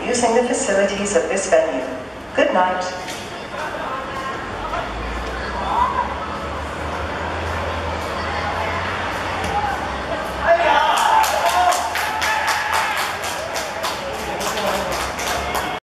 using the facilities of this venue. Good night.